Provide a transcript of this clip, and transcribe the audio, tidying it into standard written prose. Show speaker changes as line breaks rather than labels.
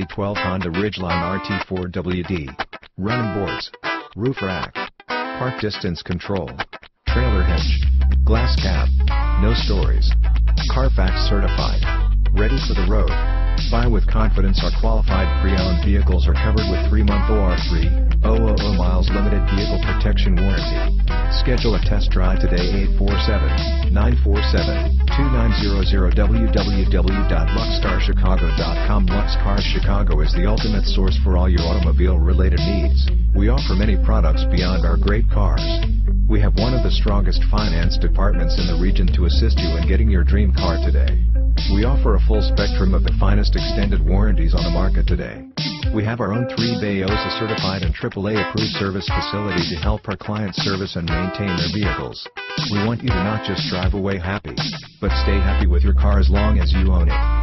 2012 Honda Ridgeline RT4WD. Running boards. Roof rack. Park distance control. Trailer hitch. Glass cab. No stories. Carfax certified. Ready for the road. Buy with confidence. Our qualified pre-owned vehicles are covered with 3-month or 3,000 miles limited vehicle protection warranty. Schedule a test drive today. 847-947-2900 www.luxcarschicago.com. Lux Cars Chicago is the ultimate source for all your automobile-related needs. We offer many products beyond our great cars. We have one of the strongest finance departments in the region to assist you in getting your dream car today. We offer a full spectrum of the finest extended warranties on the market today. We have our own 3-bay OSA certified and AAA approved service facility to help our clients service and maintain their vehicles. We want you to not just drive away happy, but stay happy with your car as long as you own it.